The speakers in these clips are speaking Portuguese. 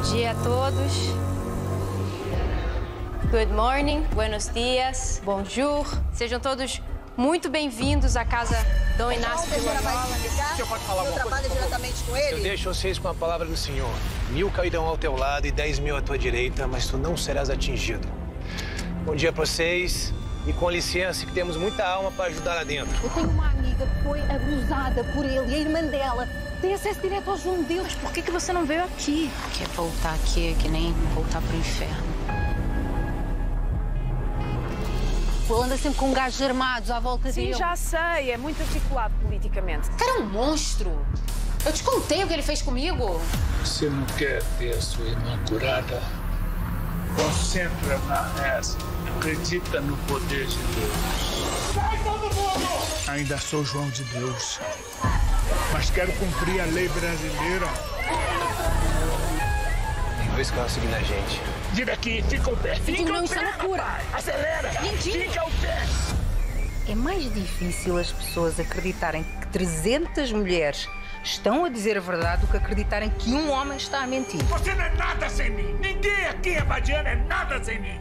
dia a todos. Good morning, buenos dias, bonjour. Sejam todos muito bem-vindos à casa Dom Inácio de Loyola. O senhor pode falar alguma coisa? Trabalha diretamente com ele? Eu deixo vocês com a palavra do Senhor. 1000 cairão ao teu lado e 10.000 à tua direita, mas tu não serás atingido. Bom dia pra vocês e com licença que temos muita alma para ajudar lá dentro. Eu tenho uma amiga que foi abusada por ele e a irmã dela tem acesso direto ao João de Deus. Por que você não veio aqui? Porque voltar aqui é que nem voltar pro inferno. Ele anda sempre com gajos armados à volta dele. Sim, já sei. É muito articulado politicamente. O cara é um monstro. Eu te contei o que ele fez comigo. Você não quer ter a sua irmã curada? Concentra na reza. Acredita no poder de Deus. Sai todo mundo! Ainda sou João de Deus, mas quero cumprir a lei brasileira. Tem 2 carros seguindo a gente. Vira aqui, fica o pé. Fica não, o isso pé, é loucura. rapaz. Acelera. Lindinho. Fica o pé. É mais difícil as pessoas acreditarem que 300 mulheres estão a dizer a verdade do que acreditarem que um homem está a mentir. Você não é nada sem mim. Ninguém aqui em Abadiana é nada sem mim.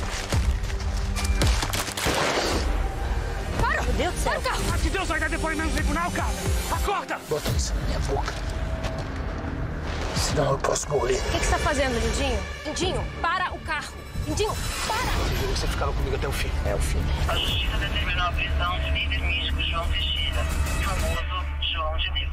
Para! Meu Deus do céu! Ah, que Deus vai dar depoimento no tribunal, cara. Acorda. Bota isso na minha boca. Senão eu posso morrer. O que você está fazendo, Lindinho? Lindinho, para o carro. Lindinho, para! Vocês ficaram comigo até o fim. É o fim. A justiça determinou a prisão de líder místico João Teixeira, famoso João de Deus.